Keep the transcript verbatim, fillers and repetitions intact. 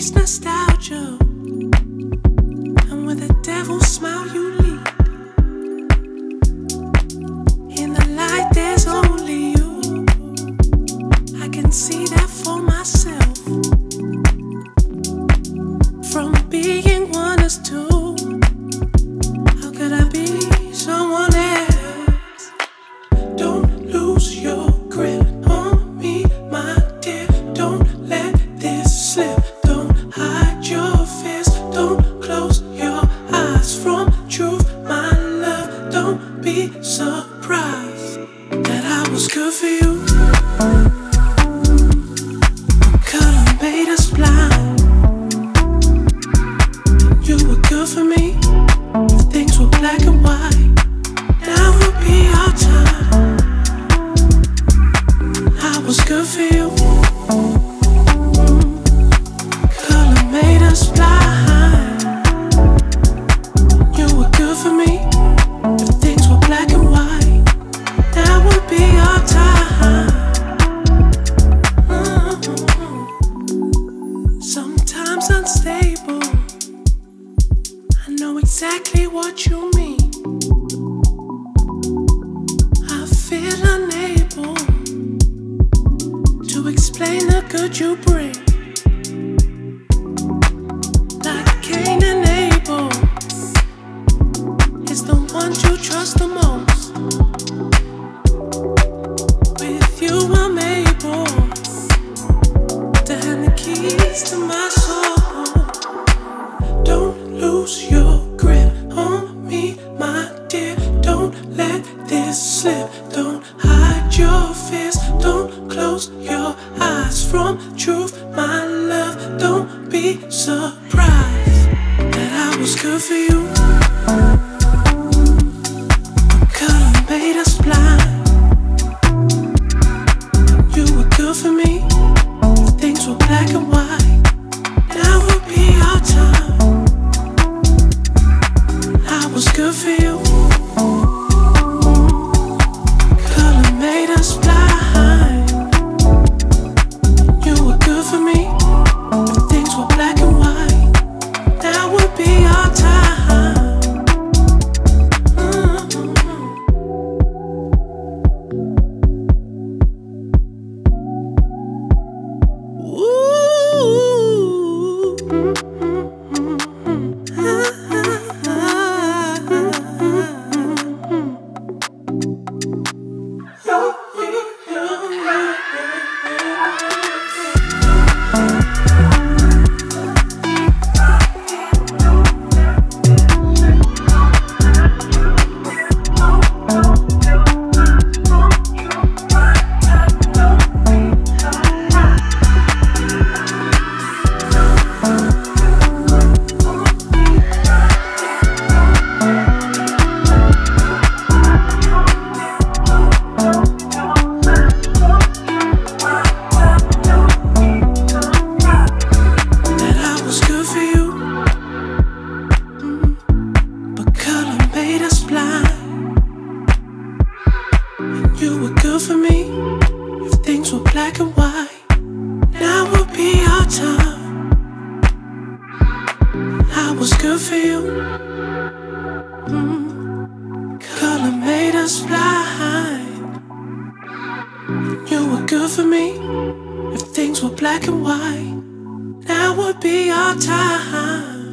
taste nostalgia, and with a devil's smile you lead. In the light there's only you. I can see that for myself. From being one as two, how could I be someone else? Don't lose your grip on me, my dear. Don't let this slip. Don't hide your fears. Don't close your eyes from truth, my love. Don't be surprised that I was good for you. Color made us blind. You were good for me. If things were black and white, now would be our time. I was good for you. Color made us blind. You were good for me. If things were black and white, now would be our time. Mm-hmm. Sometimes unstable. I know exactly what you mean. I feel unable to explain the good you bring. Like Cain and Abel, it's the ones you trust the most. With you I'm able to hand the keys to my soul. Don't lose your grip on me, my dear. Don't let this slip. Don't hide your fears. Don't close your eyes from truth, my love. Don't be surprised that I was good for you. Color made us blind. You were good for me. If things were black and white, now would be our time. I was good for you. Color made us blind. You were good for me. If things were black and white, that would be our time. Mm-hmm. Ooh. You were good for me. If things were black and white, now would be our time. I was good for you. Mm. Color made us blind. You were good for me. If things were black and white, now would be our time.